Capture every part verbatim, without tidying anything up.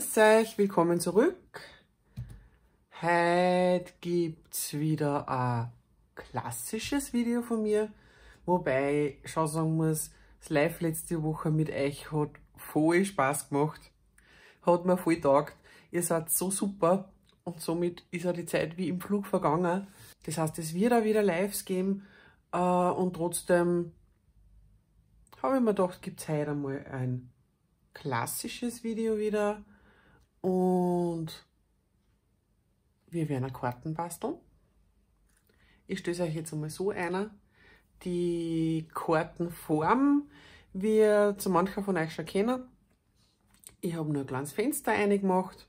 Grüß euch, willkommen zurück. Heute gibt es wieder ein klassisches Video von mir, wobei ich schon sagen muss, das Live letzte Woche mit euch hat voll Spaß gemacht, hat mir voll getaugt. Ihr seid so super und somit ist auch die Zeit wie im Flug vergangen. Das heißt, es wird auch wieder Lives geben äh, und trotzdem habe ich mir gedacht, gibt es heute einmal ein klassisches Video wieder und wir werden Karten basteln. Ich stelle euch jetzt einmal so ein. Die Kartenform wird so mancher von euch schon kennen. Ich habe nur ein kleines Fenster reingemacht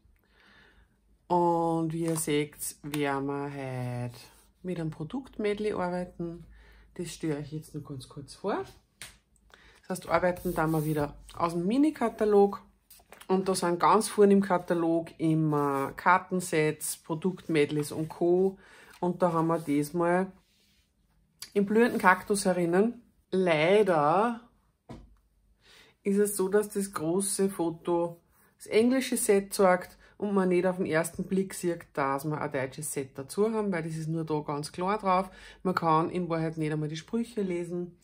und wie ihr seht, werden wir heute mit einem Produktmedley arbeiten. Das stelle ich jetzt noch ganz kurz vor. Das heißt, arbeiten dann wir wieder aus dem Mini-Katalog und da sind ganz vorne im Katalog immer Kartensets, Produktmedleys und Co. Und da haben wir diesmal im blühenden Kaktus herinnen. Leider ist es so, dass das große Foto das englische Set zeigt und man nicht auf den ersten Blick sieht, dass wir ein deutsches Set dazu haben, weil das ist nur da ganz klar drauf. Man kann in Wahrheit nicht einmal die Sprüche lesen.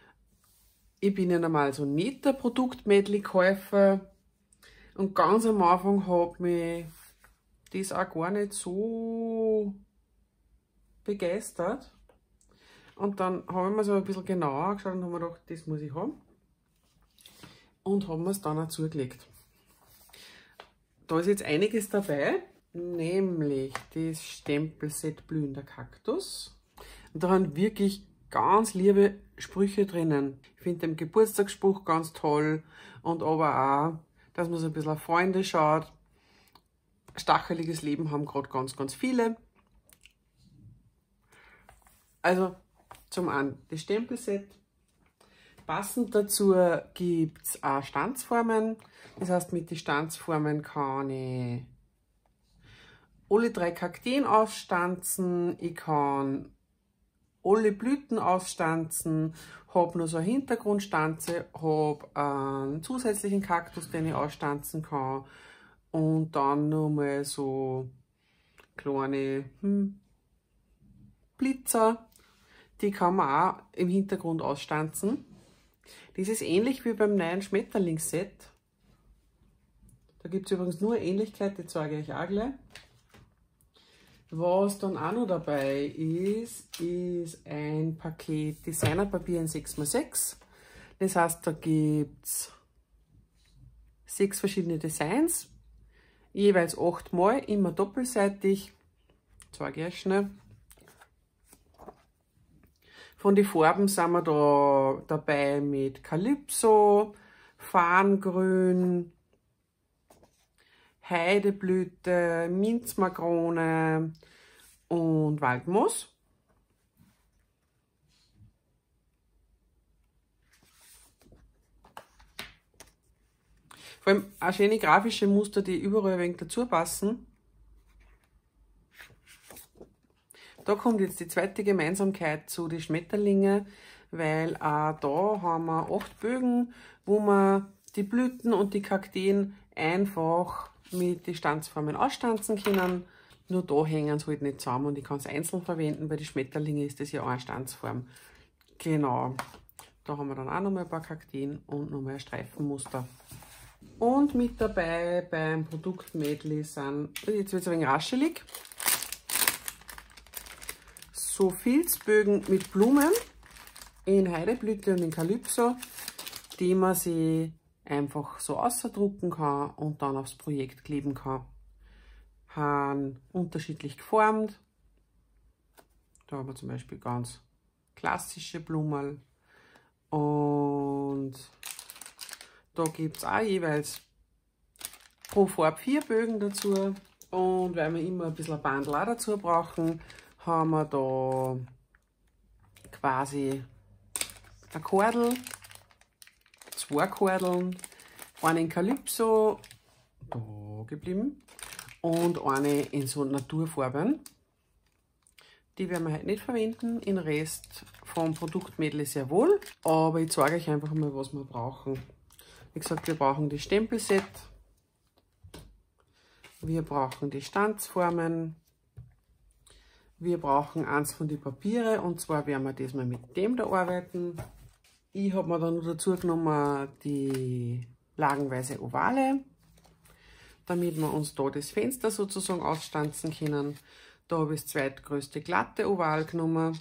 Ich bin ja normal so nicht der Produktmedley-Käufer und ganz am Anfang hat mich das auch gar nicht so begeistert. Und dann habe ich mir so ein bisschen genauer angeschaut und habe mir gedacht, das muss ich haben. Und habe mir es dann auch zugelegt. Da ist jetzt einiges dabei, nämlich das Stempelset blühender Kaktus. Und da haben wirklich ganz liebe Sprüche drinnen. Ich finde den Geburtstagsspruch ganz toll und aber auch, dass man so ein bisschen auf Freunde schaut. Stacheliges Leben haben gerade ganz, ganz viele. Also zum einen das Stempelset. Passend dazu gibt es auch Stanzformen. Das heißt, mit den Stanzformen kann ich alle drei Kakteen aufstanzen. Ich kann alle Blüten ausstanzen, habe noch so eine Hintergrundstanze, habe einen zusätzlichen Kaktus, den ich ausstanzen kann und dann nochmal so kleine hm, Blitzer, die kann man auch im Hintergrund ausstanzen. Das ist ähnlich wie beim neuen Schmetterlingsset. Da gibt es übrigens nur eine Ähnlichkeit, die zeige ich euch auch gleich. Was dann auch noch dabei ist, ist ein Paket Designerpapier in sechs mal sechs. Das heißt, da gibt es sechs verschiedene Designs, jeweils acht Mal, immer doppelseitig. Zeige ich euch schnell. Von den Farben sind wir da dabei mit Calypso, Farngrün, Heideblüte, Minzmakrone und Waldmoos. Vor allem auch schöne grafische Muster, die überall ein wenig dazu passen. Da kommt jetzt die zweite Gemeinsamkeit zu den Schmetterlinge, weil auch da haben wir acht Bögen, wo man die Blüten und die Kakteen einfach mit den Stanzformen ausstanzen können. Nur da hängen sie halt nicht zusammen und ich kann es einzeln verwenden, bei den Schmetterlingen ist das ja auch eine Stanzform. Genau, da haben wir dann auch nochmal ein paar Kakteen und nochmal ein Streifenmuster. Und mit dabei beim Produktmedley sind, jetzt wird es ein wenig raschelig, so Filzbögen mit Blumen in Heideblüte und in Calypso, die man sich einfach so ausdrucken kann und dann aufs Projekt kleben kann. Haben unterschiedlich geformt. Da haben wir zum Beispiel ganz klassische Blumen. Und da gibt es auch jeweils pro Farbe vier Bögen dazu. Und weil wir immer ein bisschen ein Bandel auch dazu brauchen, haben wir da quasi eine Kordel, zwei Kordeln, eine in Calypso, da geblieben, und eine in so Naturfarben. Die werden wir heute nicht verwenden, den Rest vom Produktmedley sehr wohl, aber ich zeige euch einfach mal, was wir brauchen. Wie gesagt, wir brauchen das Stempelset, Wir brauchen die Stanzformen. Wir brauchen eins von den Papiere und zwar werden wir diesmal mit dem da arbeiten. Ich habe mir dann noch dazu genommen die lagenweise Ovale, damit wir uns da das Fenster sozusagen ausstanzen können. Da habe ich das zweitgrößte glatte Oval genommen.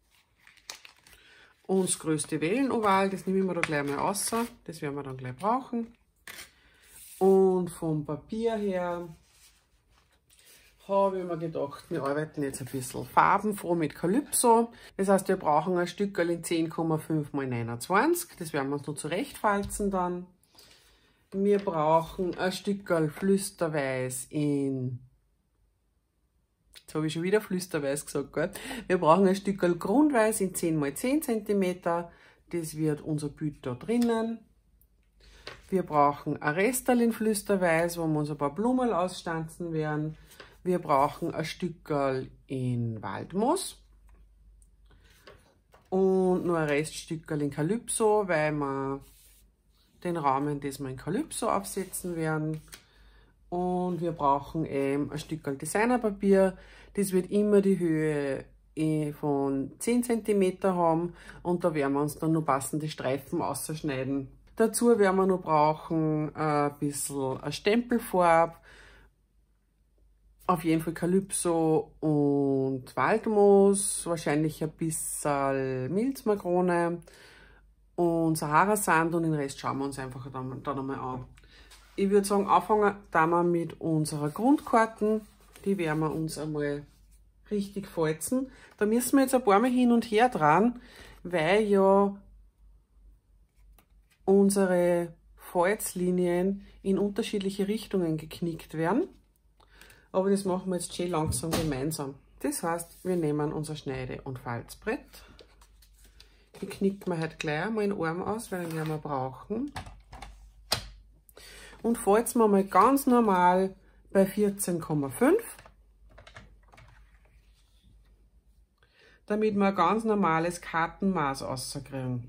Und das größte Wellenoval, das nehme ich mir da gleich mal raus. Das werden wir dann gleich brauchen. Und vom Papier her habe ich mir gedacht, wir arbeiten jetzt ein bisschen farbenfroh mit Calypso. Das heißt, wir brauchen ein Stückerl in zehn Komma fünf mal neunundzwanzig. Das werden wir uns noch zurechtfalzen dann. Wir brauchen ein Stückerl Flüsterweiß in... Jetzt habe ich schon wieder Flüsterweiß gesagt, gell? Wir brauchen ein Stückerl Grundweiß in zehn mal zehn Zentimeter. Das wird unser Bild da drinnen. Wir brauchen ein Restal in Flüsterweiß, wo wir uns ein paar Blumen ausstanzen werden. Wir brauchen ein Stückerl in Waldmoos und nur ein Reststückerl in Calypso, weil wir den Rahmen, das wir in Calypso aufsetzen werden. Und wir brauchen eben ein Stückerl Designerpapier. Das wird immer die Höhe von zehn Zentimeter haben und da werden wir uns dann noch passende Streifen ausschneiden. Dazu werden wir noch brauchen ein bisschen eine Stempelfarbe. Auf jeden Fall Calypso und Waldmoos, wahrscheinlich ein bisschen Milzmakrone und Sahara-Sand und den Rest schauen wir uns einfach dann, dann einmal an. Ich würde sagen, anfangen da wir mit unserer Grundkarten. Die werden wir uns einmal richtig falzen. Da müssen wir jetzt ein paar Mal hin und her drehen, weil ja unsere Falzlinien in unterschiedliche Richtungen geknickt werden. Aber das machen wir jetzt schön langsam gemeinsam. Das heißt, wir nehmen unser Schneide- und Falzbrett. Die knicken wir halt gleich einmal den Arm aus, weil den werden wir brauchen. Und falzen wir mal ganz normal bei vierzehn Komma fünf. Damit wir ein ganz normales Kartenmaß rauskriegen.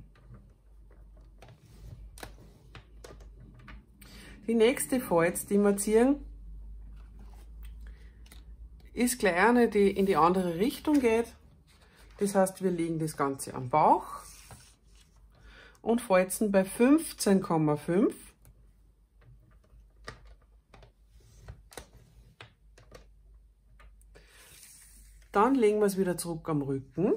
Die nächste Falz, die wir ziehen, ist gleich eine, die in die andere Richtung geht. Das heißt, wir legen das Ganze am Bauch und falzen bei fünfzehn Komma fünf. Dann legen wir es wieder zurück am Rücken.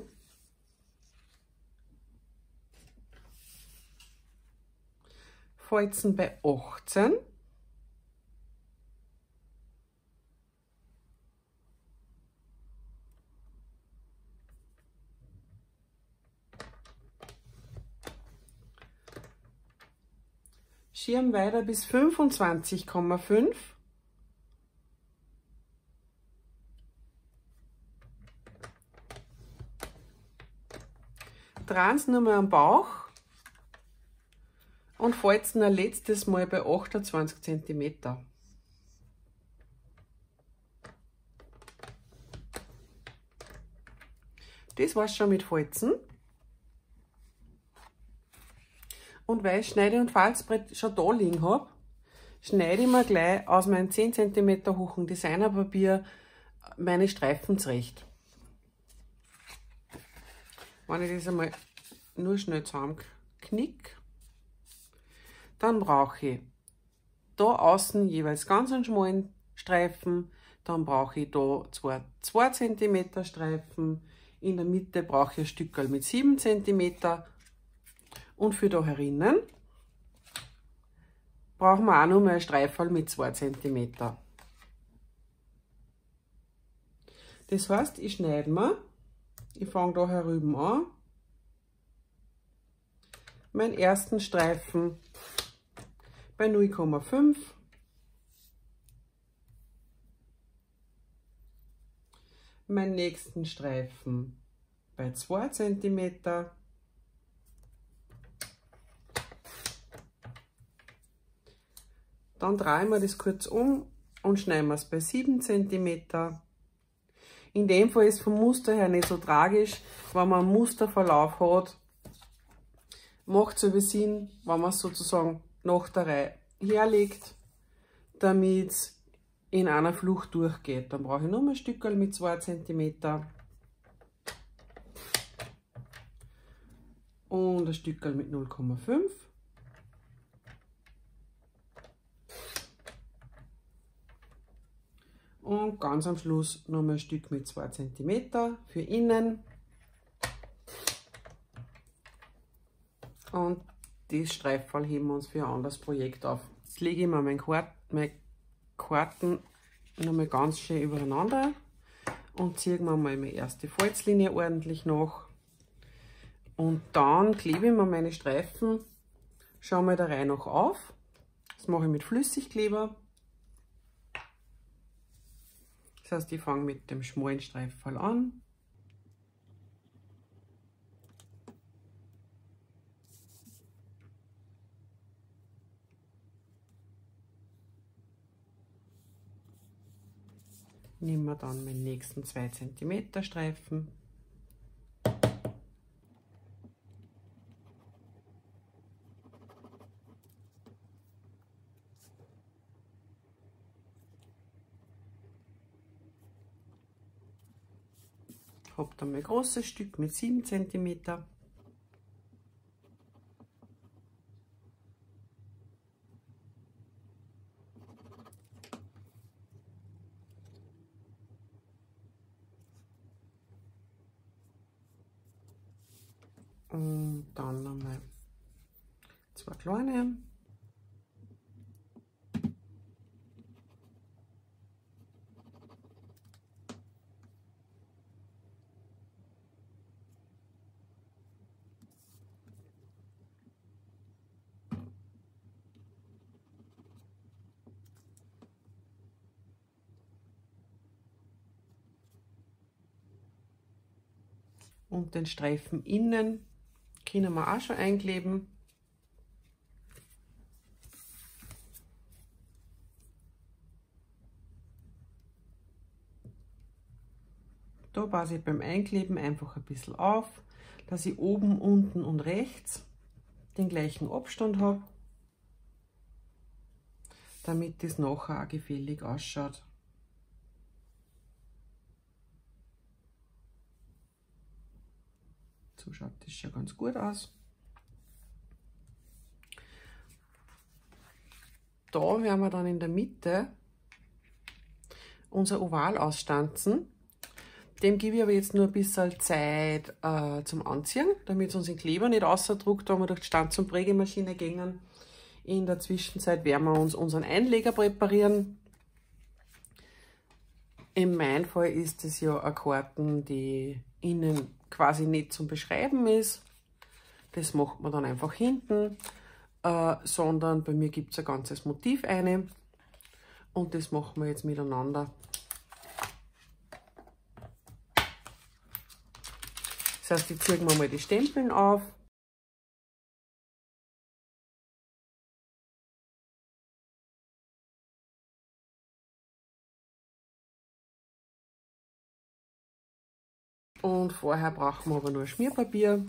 Falzen bei achtzehn. Schirm weiter bis fünfundzwanzig Komma fünf. Drehen es nur mal am Bauch und falzen ein letztes Mal bei achtundzwanzig Zentimeter. Das war's schon mit Falzen. Und weil ich Schneide- und Falzbrett schon da liegen habe, schneide ich mir gleich aus meinem zehn Zentimeter hohen Designerpapier meine Streifen zurecht. Wenn ich das einmal nur schnell zusammenknicke, dann brauche ich da außen jeweils ganz einen schmalen Streifen, dann brauche ich da zwei zwei Zentimeter Streifen, in der Mitte brauche ich ein Stückerl mit sieben Zentimeter und für da herinnen brauchen wir auch noch mal ein Streifen mit zwei Zentimeter. Das heißt, ich schneide mir, ich fange da herüben an, meinen ersten Streifen bei null Komma fünf, meinen nächsten Streifen bei zwei Zentimeter, dann drehen wir das kurz um und schneiden wir es bei sieben Zentimeter. In dem Fall ist vom Muster her nicht so tragisch, wenn man einen Musterverlauf hat, macht es aber Sinn, wenn man es sozusagen nach der Reihe herlegt, damit in einer Flucht durchgeht. Dann brauche ich nur ein Stückchen mit zwei Zentimeter und ein Stückchen mit null Komma fünf. Und ganz am Schluss noch mal ein Stück mit zwei Zentimeter für innen. Und das Streiffall heben wir uns für ein anderes Projekt auf. Jetzt lege ich mir meine Karten noch mal ganz schön übereinander und ziehe mir mal meine erste Falzlinie ordentlich nach. Und dann klebe ich mir meine Streifen schon mal der Reihe nach auf. Das mache ich mit Flüssigkleber. Das heißt, ich fange mit dem schmalen Streiffall an. Nehmen wir dann meinen nächsten zwei Zentimeter Streifen. Habe dann mein großes Stück mit sieben Zentimeter. Und dann nochmal zwei kleine. Und den Streifen innen können wir auch schon einkleben. Da passe ich beim Einkleben einfach ein bisschen auf, dass ich oben, unten und rechts den gleichen Abstand habe, damit das nachher auch gefällig ausschaut. So schaut das schon ganz gut aus. Da werden wir dann in der Mitte unser Oval ausstanzen. Dem gebe ich aber jetzt nur ein bisschen Zeit äh, zum Anziehen, damit es uns den Kleber nicht ausdruckt, da wir durch die Stanz- und Prägemaschine gehen. In der Zwischenzeit werden wir uns unseren Einleger präparieren. In meinem Fall ist es ja eine Karten, die innen quasi nicht zum Beschreiben ist. Das macht man dann einfach hinten, äh, sondern bei mir gibt es ein ganzes Motiv eine und das machen wir jetzt miteinander. Das heißt, ich ziehe mir mal die Stempeln auf. Und vorher brauchen wir aber nur Schmierpapier.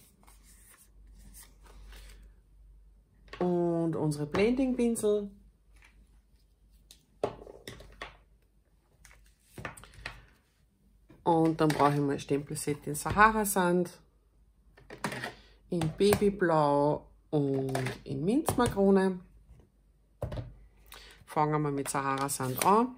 Und unsere Blending-Pinsel. Und dann brauche ich mal ein Stempelset in Sahara-Sand, in Babyblau und in Minzmakrone. Fangen wir mit Sahara-Sand an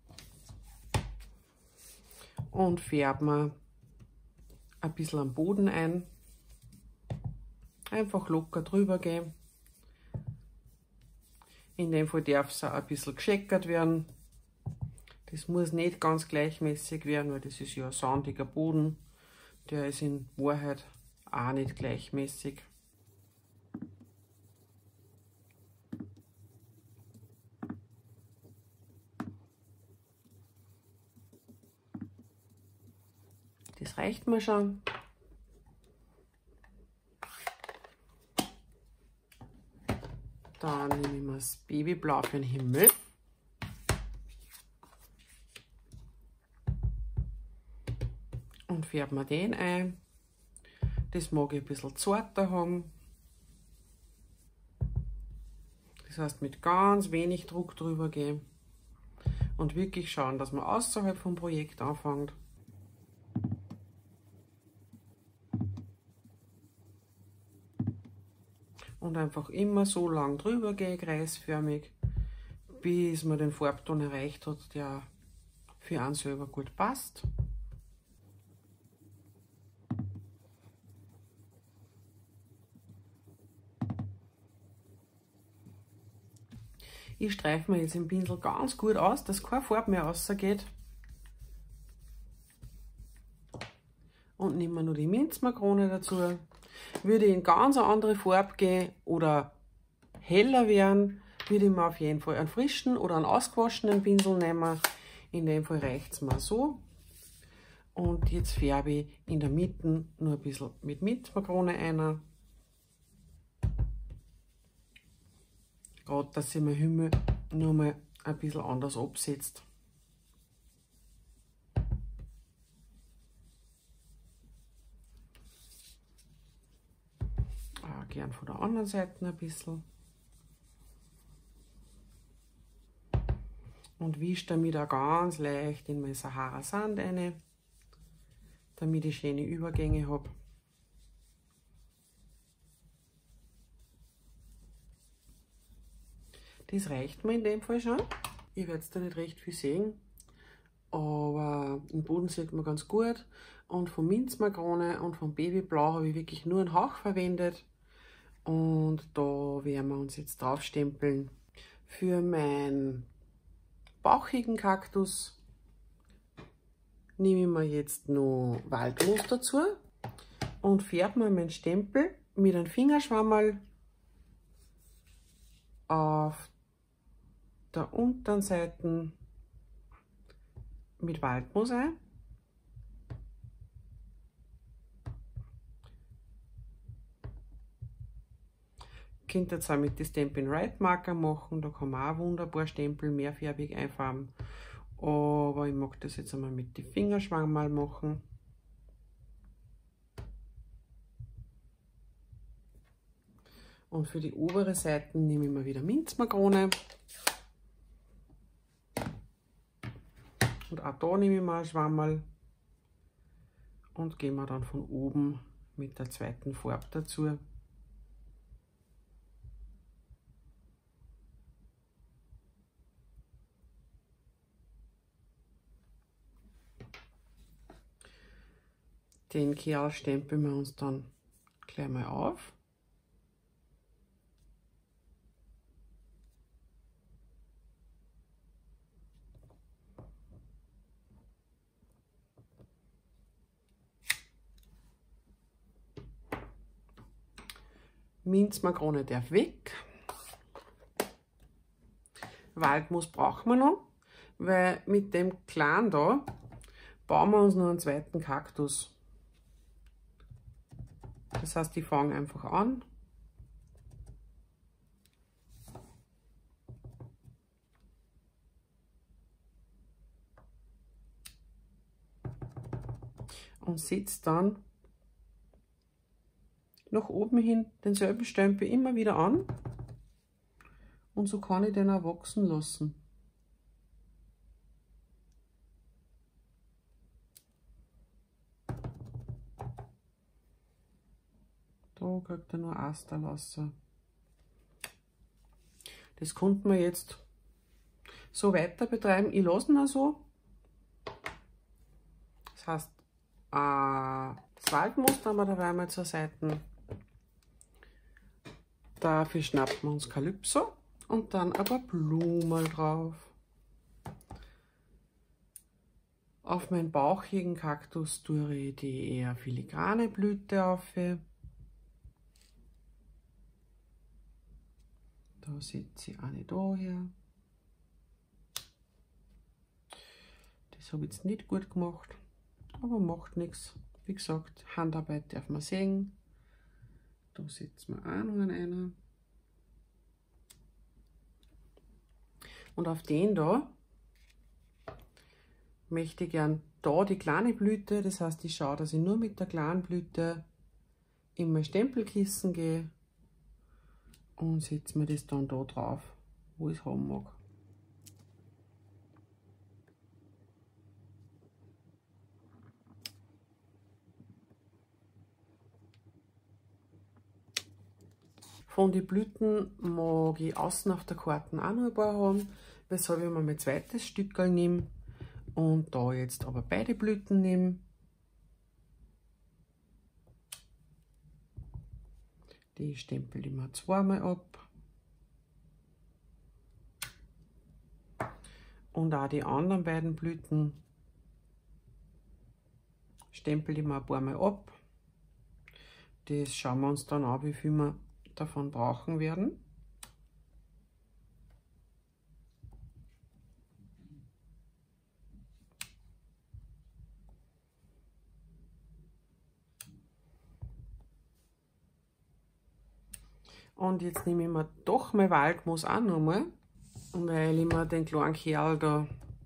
und färben ein bisschen am Boden ein. Einfach locker drüber gehen. In dem Fall darf es auch ein bisschen gescheckert werden. Das muss nicht ganz gleichmäßig werden, weil das ist ja ein sandiger Boden. Der ist in Wahrheit auch nicht gleichmäßig. Das reicht mir schon. Dann nehme ich mir das Babyblau für den Himmel. Und färben wir den ein. Das mag ich ein bisschen zarter haben. Das heißt, mit ganz wenig Druck drüber gehen. und wirklich schauen, dass man außerhalb vom Projekt anfängt. Und einfach immer so lang drüber gehe, kreisförmig, bis man den Farbton erreicht hat, der für einen selber gut passt. Ich streife mir jetzt den Pinsel ganz gut aus, dass keine Farbe mehr rausgeht. Und nehmen wir nur die Minzmakrone dazu. Würde ich in ganz eine andere Farbe gehen oder heller werden, würde ich mir auf jeden Fall einen frischen oder einen ausgewaschenen Pinsel nehmen. In dem Fall reicht es mir so. Und jetzt färbe ich in der Mitte nur ein bisschen mit Minzmakrone ein. Gerade, dass sich mein Himmel nur mal ein bisschen anders absetzt. Auch gern von der anderen Seite ein bisschen. Und wische damit auch ganz leicht in mein Sahara Sand rein, damit ich schöne Übergänge habe. Das reicht mir in dem Fall schon. Ich werde es da nicht recht viel sehen, aber im Boden sieht man ganz gut. Und von Minzmakrone und vom Babyblau habe ich wirklich nur einen Hauch verwendet. Und da werden wir uns jetzt draufstempeln. Für meinen bauchigen Kaktus nehme ich mir jetzt noch Waldmoos dazu und färbe mir meinen Stempel mit einem Fingerschwammerl auf der unteren Seite mit Waldmoos ein. Ihr könnt jetzt auch mit den Stampin' Right Marker machen, da kann man auch wunderbar Stempel mehrfarbig einfarben. Aber ich mag das jetzt einmal mit den Fingerschwammerl machen. Und für die obere Seite nehme ich mir wieder Minzmakrone. Und auch da nehme ich mal ein Schwammerl und gehen wir dann von oben mit der zweiten Farbe dazu. Den Kerl stempeln wir uns dann gleich mal auf. Minzmakrone darf weg. Waldmoos brauchen wir noch, weil mit dem Kleinen da bauen wir uns noch einen zweiten Kaktus. Das heißt, ich fange einfach an. Und setze dann nach oben hin denselben Stempel immer wieder an. Und so kann ich den auch wachsen lassen. Da kriegt er nur Aster raus. Das konnten wir jetzt so weiter betreiben. Ich lasse ihn auch so. Das heißt, das Waldmoos haben wir dabei mal zur Seite. Dafür schnappen wir uns Calypso und dann ein paar Blumen drauf. Auf meinen bauchigen Kaktus tue ich die eher filigrane Blüte auf. Da setze ich eine da her. Das habe ich jetzt nicht gut gemacht, aber macht nichts. Wie gesagt, Handarbeit darf man sehen. Da setzen wir auch noch einen. Und auf den da möchte ich gern da die kleine Blüte, das heißt, ich schaue, dass ich nur mit der kleinen Blüte in mein Stempelkissen gehe und setze mir das dann da drauf, wo ich es haben mag. Von den Blüten mag ich außen auf der Karte auch noch ein paar haben, weshalb ich mir mein zweites Stückerl nehme und da jetzt aber beide Blüten nehme. Die stempel ich mir zweimal ab. Und auch die anderen beiden Blüten stempel ich mir ein paar Mal ab. Das schauen wir uns dann an, wie viel wir davon brauchen werden. Und jetzt nehme ich mir doch mein Waldmoos auch nochmal, weil ich mir den kleinen Kerl da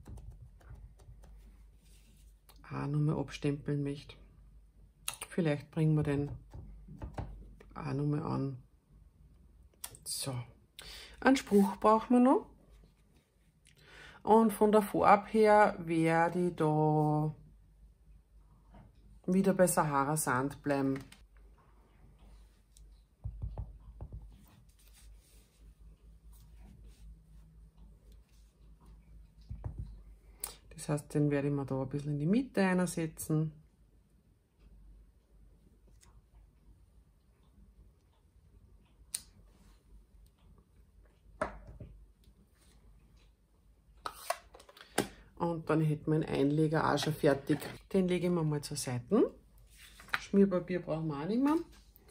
auch nochmal abstempeln möchte. Vielleicht bringen wir den auch nochmal an. So, einen Spruch brauchen wir noch. Und von der Farbe her werde ich da wieder bei Sahara Sand bleiben. Das heißt, den werde ich mir da ein bisschen in die Mitte einsetzen. Und dann hätten wir den Einleger auch schon fertig. Den lege ich mir mal zur Seite. Schmierpapier brauchen wir auch nicht mehr.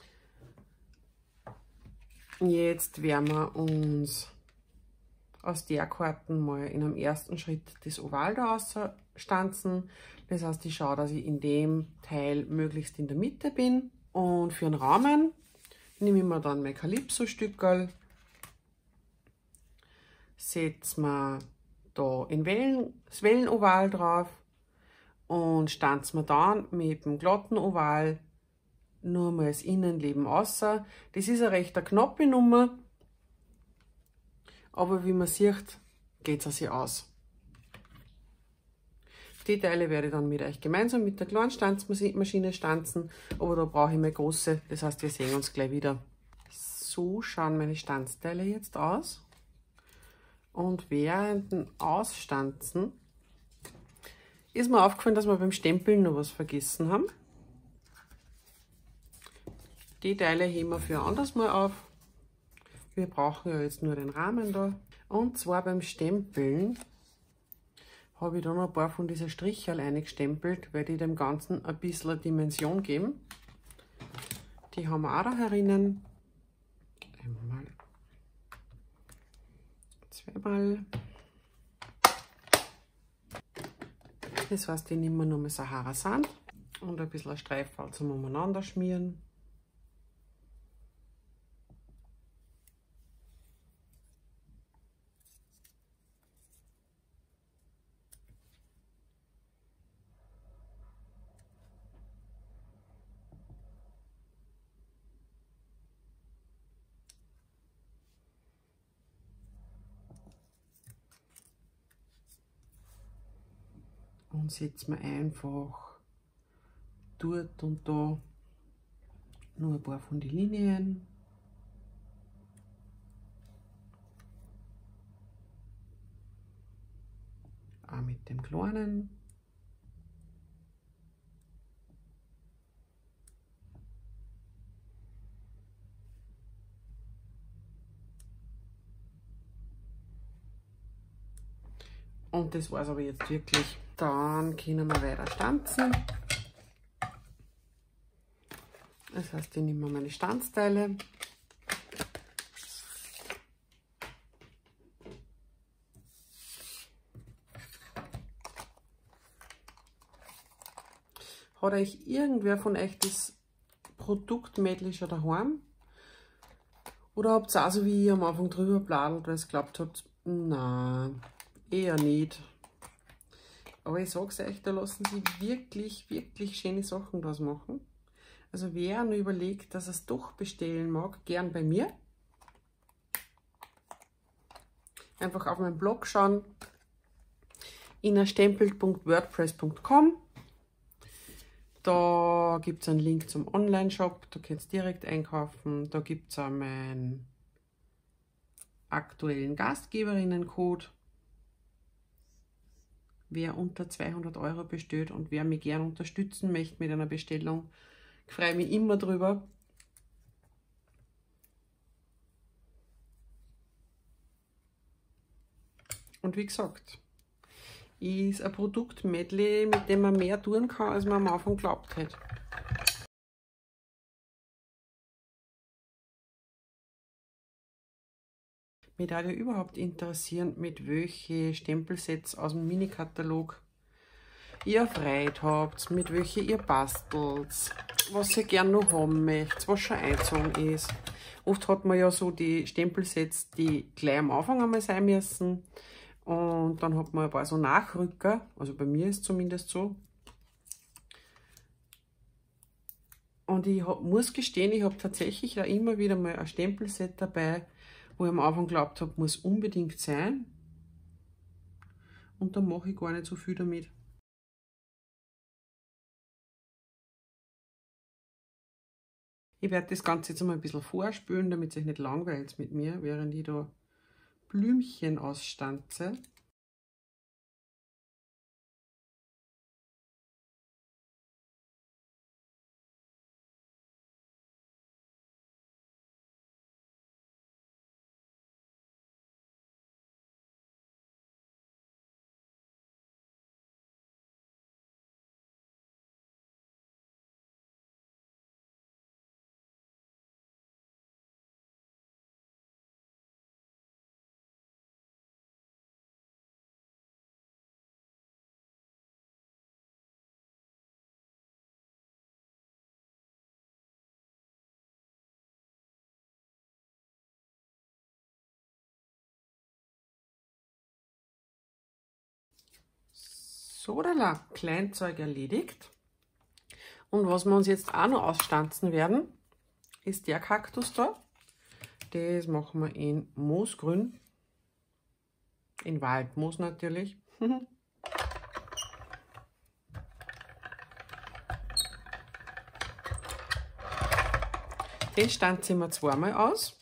Jetzt werden wir uns aus der Karten mal in einem ersten Schritt das Oval da ausstanzen. Das heißt, ich schaue, dass ich in dem Teil möglichst in der Mitte bin. Und für den Rahmen nehme ich mir dann mein Calypso-Stückerl, setze mir da in Wellen, das Wellenoval drauf und stanze mir dann mit dem glatten Oval nur mal das Innenleben außer. Das ist eine recht knappe Nummer. Aber wie man sieht, geht es sich aus. Die Teile werde ich dann mit euch gemeinsam mit der kleinen Stanzmaschine stanzen, aber da brauche ich meine große, das heißt, wir sehen uns gleich wieder. So schauen meine Stanzteile jetzt aus. Und während dem Ausstanzen ist mir aufgefallen, dass wir beim Stempeln noch was vergessen haben. Die Teile heben wir für ein anderes Mal auf. Wir brauchen ja jetzt nur den Rahmen da. Und zwar beim Stempeln habe ich da noch ein paar von diesen Stricherl eingestempelt, weil die dem Ganzen ein bisschen eine Dimension geben. Die haben wir auch da herinnen. Einmal, zweimal. Das heißt, ich nehme nochmal Sahara Sand und ein bisschen Streifel zum Umeinander schmieren. Und setze mir einfach dort und da nur ein paar von den Linien. Auch mit dem kleinen. Und das war es aber jetzt wirklich. Dann können wir weiter stanzen. Das heißt, ich nehme meine Stanzteile. Hat euch irgendwer von euch das Produkt-Medley schon daheim? Oder habt ihr auch so wie ich am Anfang drüber bladelt, weil ihr glaubt habt, nein, eher nicht. Aber ich sag's euch, da lassen sich wirklich, wirklich schöne Sachen draus machen. Also wer nur überlegt, dass er es doch bestellen mag, gern bei mir. Einfach auf meinen Blog schauen, innerstempelt punkt wordpress punkt com. Da gibt es einen Link zum Online-Shop, da könnt ihr direkt einkaufen. Da gibt es auch meinen aktuellen Gastgeberinnen-Code. Wer unter zweihundert Euro bestellt und wer mich gern unterstützen möchte mit einer Bestellung, ich freue mich immer drüber. Und wie gesagt, ist ein Produkt-Medley, mit dem man mehr tun kann, als man am Anfang geglaubt hat. Mich würde ja überhaupt interessieren, mit welchen Stempelsets aus dem Mini-Katalog ihr Freude habt, mit welchen ihr bastelt, was ihr gerne noch haben möchtet, was schon eingezogen ist. Oft hat man ja so die Stempelsets, die gleich am Anfang einmal sein müssen. Und dann hat man ein paar so Nachrücker, also bei mir ist es zumindest so. Und ich hab, muss gestehen, ich habe tatsächlich da immer wieder mal ein Stempelset dabei, wo ich am Anfang geglaubt habe, muss unbedingt sein. Und dann mache ich gar nicht so viel damit. Ich werde das Ganze jetzt mal ein bisschen vorspülen, damit es euch nicht langweilt mit mir, während ich da Blümchen ausstanze. So, da Kleinzeug erledigt. Und was wir uns jetzt auch noch ausstanzen werden, ist der Kaktus da. Das machen wir in Moosgrün. In Waldmoos natürlich. Den stanzen wir zweimal aus.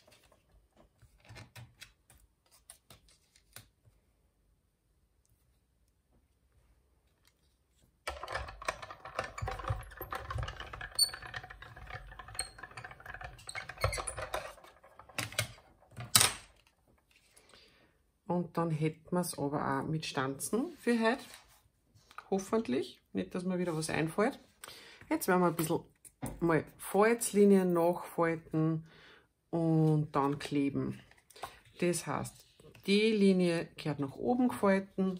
Und dann hätten wir es aber auch mit Stanzen für heute. Hoffentlich. Nicht, dass mir wieder was einfällt. Jetzt werden wir ein bisschen mal Falzlinien nachfalten und dann kleben. Das heißt, die Linie gehört nach oben gefalten,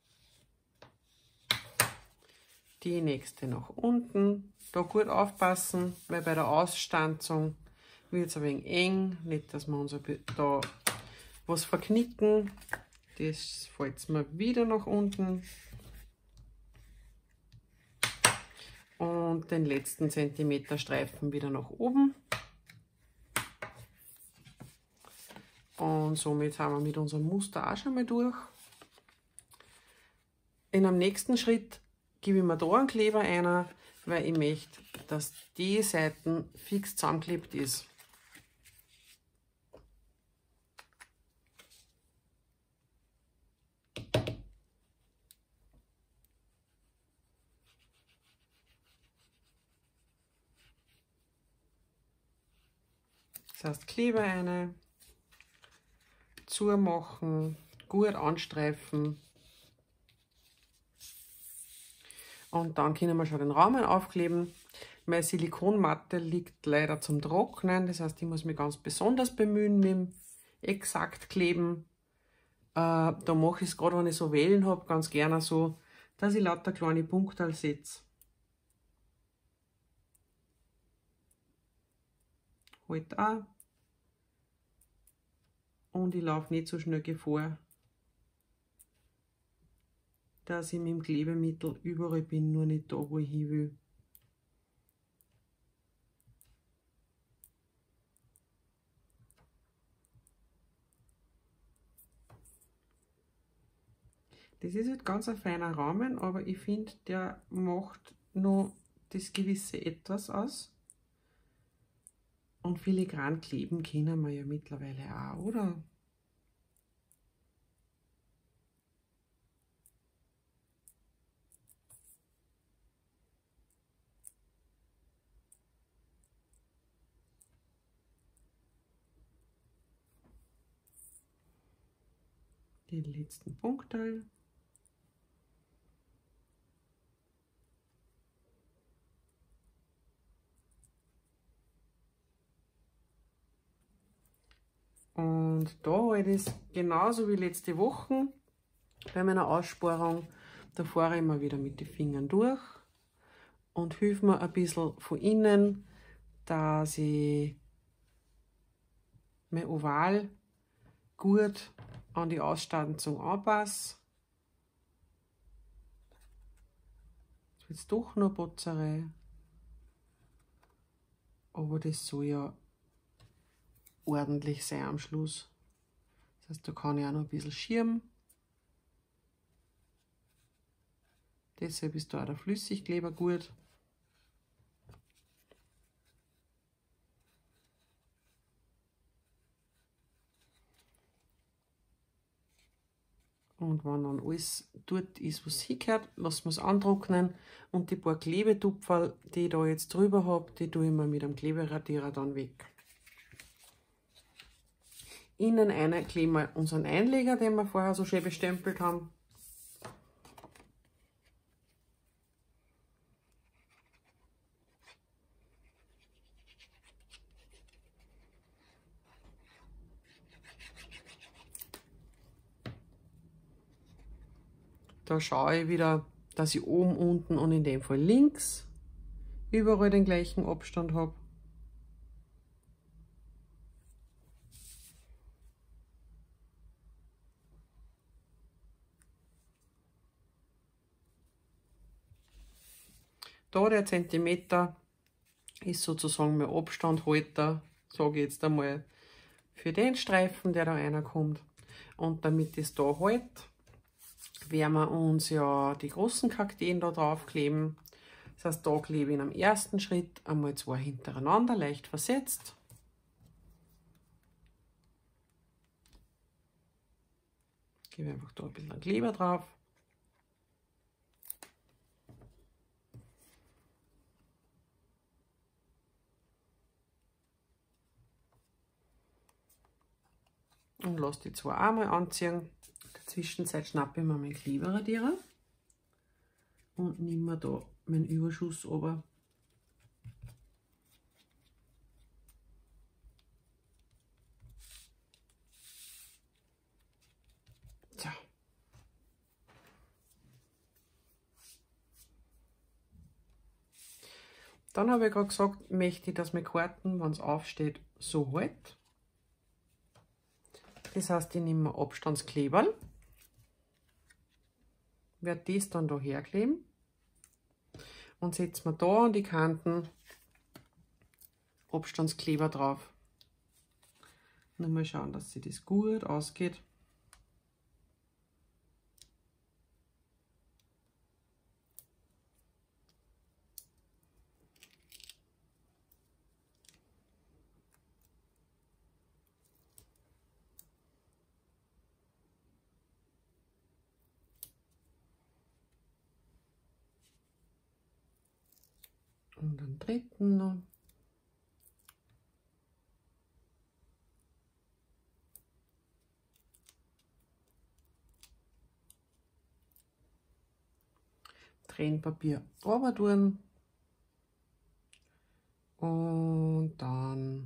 die nächste nach unten. Da gut aufpassen, weil bei der Ausstanzung wird es ein wenig eng. Nicht, dass wir uns da was verknicken. Das falten wir wieder nach unten. Und den letzten Zentimeter Streifen wieder nach oben. Und somit haben wir mit unserem Muster auch schon mal durch. In einem nächsten Schritt gebe ich mir da einen Kleber ein, weil ich möchte, dass die Seiten fix zusammengeklebt ist. Das heißt, Kleber rein, zumachen, gut anstreifen. Und dann können wir schon den Rahmen aufkleben. Meine Silikonmatte liegt leider zum Trocknen, das heißt, ich muss mich ganz besonders bemühen mit dem exakt kleben. Äh, da mache ich es gerade, wenn ich so Wellen habe, ganz gerne so, dass ich lauter kleine Punkte setze. Halt auch. Und ich laufe nicht so schnell Gefahr, dass ich mit dem Klebemittel überall bin, nur nicht da, wo ich hin will. Das ist halt ganz ein feiner Rahmen, aber ich finde, der macht noch das gewisse Etwas aus. Und filigran kleben können wir ja mittlerweile auch, oder? Die letzten Punkte. Und da halt es genauso wie letzte Woche bei meiner Aussparung, da fahre ich immer wieder mit den Fingern durch und hilf mir ein bisschen von innen, dass ich mein Oval gut an die Ausstanzung anpasse. Jetzt wird es doch noch Botzerei, aber das soll ja ordentlich sein am Schluss. Das heißt, da kann ich auch noch ein bisschen schirmen. Deshalb ist da auch der Flüssigkleber gut. Und wenn dann alles dort ist, was hingehört, lassen wir es antrocknen. Und die paar Klebetupferl, die ich da jetzt drüber habe, die tue ich mir mit einem Kleberadierer dann weg. Innen eine kleben wir unseren Einleger, den wir vorher so schön bestempelt haben. Da schaue ich wieder, dass ich oben, unten und in dem Fall links überall den gleichen Abstand habe. Da der Zentimeter ist sozusagen mein Abstandhalter, sage ich jetzt einmal, für den Streifen, der da reinkommt. Und damit es da hält, werden wir uns ja die großen Kakteen da drauf kleben. Das heißt, da klebe ich in einem ersten Schritt einmal zwei hintereinander, leicht versetzt. Gebe einfach da ein bisschen Kleber drauf. Und lasse die zwei einmal anziehen. In der Zwischenzeit schnappe ich mir meinen Kleberadierer und nehme mir da meinen Überschuss runter. So. Dann habe ich gerade gesagt, möchte ich, dass meine Karten, wenn es aufsteht, so hält. Das heißt, ich nehme Abstandskleberl, werde das dann da herkleben und setze mir da an die Kanten Abstandskleber drauf. Nur mal schauen, dass sich das gut ausgeht. Und den dritten noch. Tränenpapier runter tun. Und dann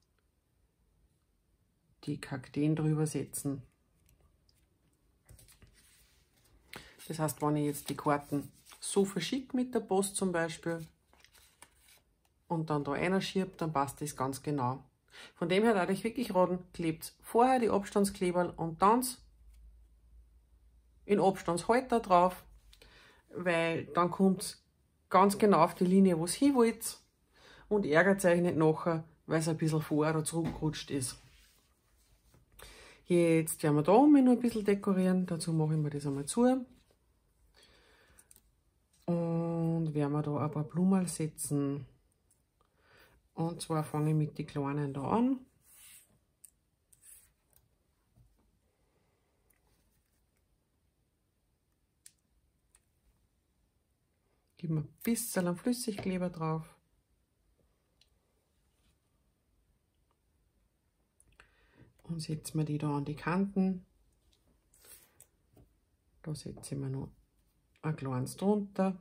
die Kakteen drüber setzen. Das heißt, wenn ich jetzt die Karten so verschicke mit der Post zum Beispiel, und dann da einer schiebt, dann passt das ganz genau. Von dem her würde ich wirklich raten, klebt vorher die Abstandskleberl und dann in Abstandshalter drauf, weil dann kommt es ganz genau auf die Linie, wo es hin wollt, und ärgert euch nicht nachher, weil es ein bisschen vor- oder zurückgerutscht ist. Jetzt werden wir da oben noch ein bisschen dekorieren, dazu mache ich mir das einmal zu. Und werden wir da ein paar Blumen setzen. Und zwar fange ich mit den kleinen da an. Geben wir ein bisschen Flüssigkleber drauf. Und setzen wir die da an die Kanten. Da setze ich mir noch ein kleines drunter.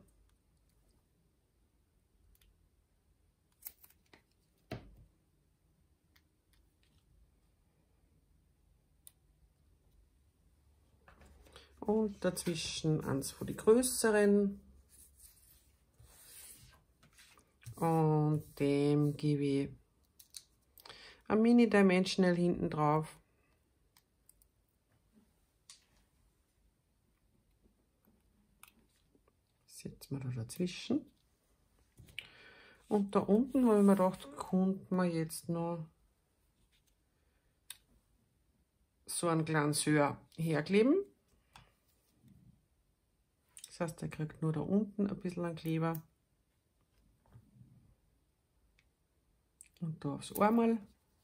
Und dazwischen eins von den größeren. Und dem gebe ich ein Mini-Dimensional hinten drauf. Setzen wir da dazwischen. Und da unten habe ich mir gedacht, könnten wir jetzt noch so einen kleinen Sör herkleben. Das heißt, der kriegt nur da unten ein bisschen einen Kleber. Und da aufs Einmal.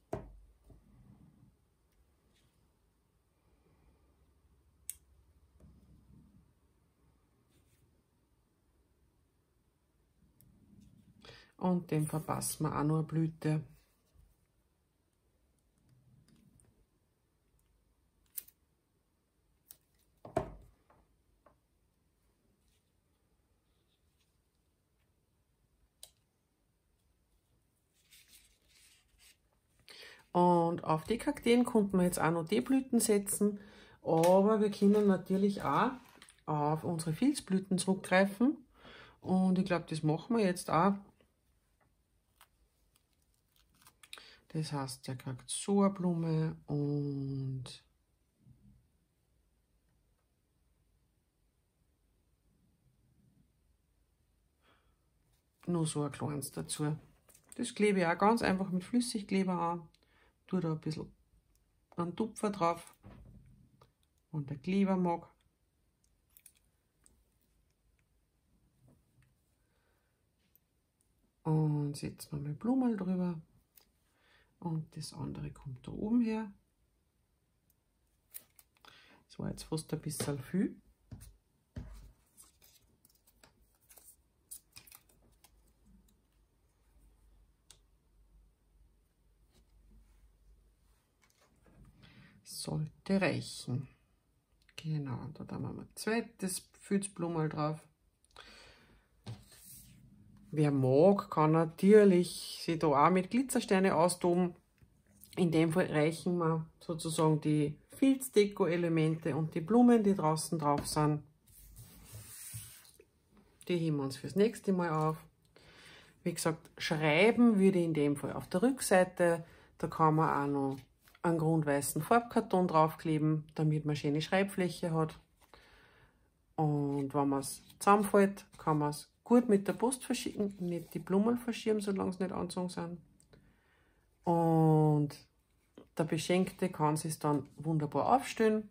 Und dem verpassen wir auch noch eine Blüte. Und auf die Kakteen konnten wir jetzt auch noch die Blüten setzen, aber wir können natürlich auch auf unsere Filzblüten zurückgreifen. Und ich glaube, das machen wir jetzt auch. Das heißt, der kriegt so eine Blume und noch so ein kleines dazu. Das klebe ich auch ganz einfach mit Flüssigkleber an. Tue da ein bisschen einen Tupfer drauf, wenn der Kleber mag. Und setzen wir mal Blumen drüber. Und das andere kommt da oben her. Das war jetzt fast ein bisschen viel. Sollte reichen. Genau, da haben wir ein zweites Filzblumen drauf. Wer mag, kann natürlich sich da auch mit Glitzersteine austoben. In dem Fall reichen wir sozusagen die Filzdeko-Elemente und die Blumen, die draußen drauf sind. Die heben wir uns fürs nächste Mal auf. Wie gesagt, schreiben würde ich in dem Fall auf der Rückseite. Da kann man auch noch einen grundweißen Farbkarton draufkleben, damit man schöne Schreibfläche hat. Und wenn man es zusammenfällt, kann man es gut mit der Post verschicken, nicht die Blumen verschieben, solange sie nicht angezogen sind. Und der Beschenkte kann es dann wunderbar aufstellen.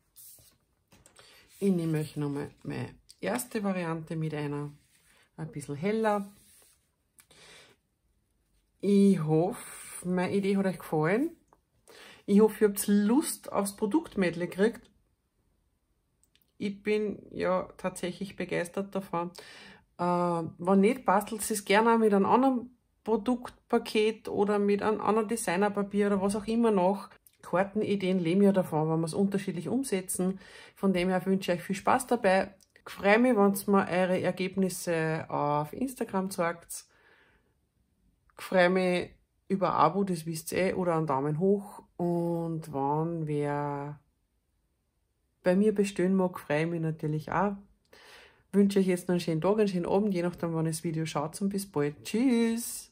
Ich nehme euch nochmal meine erste Variante mit einer, ein bisschen heller. Ich hoffe, meine Idee hat euch gefallen. Ich hoffe, ihr habt Lust aufs Produktmedley gekriegt. Ich bin ja tatsächlich begeistert davon. Äh, wenn nicht, bastelt es gerne auch mit einem anderen Produktpaket oder mit einem anderen Designerpapier oder was auch immer noch. Kartenideen leben ja davon, wenn wir es unterschiedlich umsetzen. Von dem her wünsche ich euch viel Spaß dabei. Ich freue mich, wenn ihr mir eure Ergebnisse auf Instagram zeigt. Ich freue mich über ein Abo, das wisst ihr eh, oder einen Daumen hoch. Und wenn wer bei mir bestellen mag, freue ich mich natürlich auch. Ich wünsche euch jetzt noch einen schönen Tag, einen schönen Abend, je nachdem, wann ihr das Video schaut, und bis bald. Tschüss!